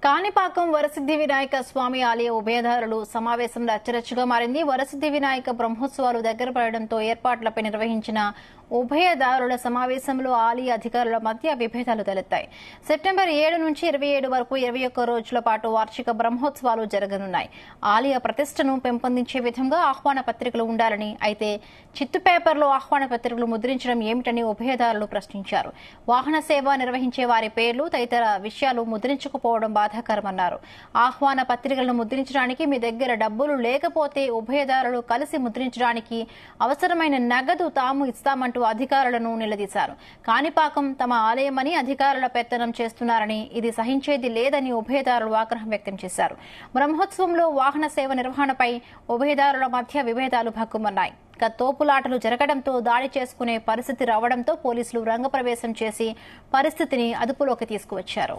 కాణిపాకం వరసిద్ధి వినాయక స్వామి ఆలయ ఉభయదారులు సమావేశంలో అచ్చరచ్చుగా మారింది. వరసిద్ధి వినాయక బ్రహ్మోత్సవాలు దగ్గర పడడంతో ఏర్పాట్లపై నిర్వహించిన ఉభయదారుల సమావేశంలో ఆలయ అధికారుల మధ్య విభేదాలు తలెత్తాయి. సెప్టెంబర్ 7 నుంచి 27 వరకు 21 రోజుల పాటు వార్షిక బ్రహ్మోత్సవాలు జరగనున్నాయి. ఆలయ ప్రతిష్టను పెంపొందించే విధంగా ఆహ్వాన పత్రికలు ఉండాలని, అయితే చిత్తు పేపర్లో ఆహ్వాన పత్రికలు ముద్రించడం ఏమిటని ఉభయదారులు ప్రశ్నించారు. వాహన సేవ నిర్వహించే వారి పేర్లు తదితర విషయాలు ముద్రించకపోవడం బాధాకరమన్నారు. ఆహ్వాన పత్రికలను ముద్రించడానికి మీ దగ్గర డబ్బులు లేకపోతే ఉభయదారులు కలిసి ముద్రించడానికి అవసరమైన నగదు తాము ఇస్తామంటూ అధికారులను నిలదీశారు. కాణిపాకం తమ ఆలయమని అధికారుల పెత్తనం చేస్తున్నారని, ఇది సహించేది లేదని ఉభయదారులు ఆగ్రహం వ్యక్తం చేశారు. బ్రహ్మోత్సవంలో వాహన సేవ నిర్వహణపై ఉభయదారుల మధ్య విభేదాలు భగ్గుమన్నాయి. తోపులాటలు జరగడంతో దాడి చేసుకునే పరిస్థితి రావడంతో పోలీసులు రంగప్రవేశం చేసి పరిస్థితిని అదుపులోకి తీసుకువచ్చారు.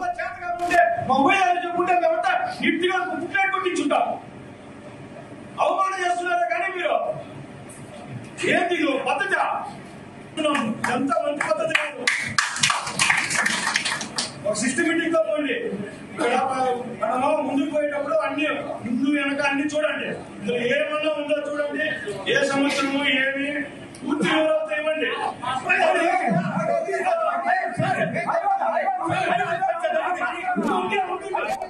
సిస్టమేటిక్ గా పోండి. ఇక్కడ మనము ముందుకు పోయేటప్పుడు అన్ని ముందు వెనక అన్ని చూడండి. ఇందులో ఏమన్నా ఉందో చూడండి. ఏ సంవత్సరము ఏమి పూర్తి వివరాలతో ఇవ్వండి.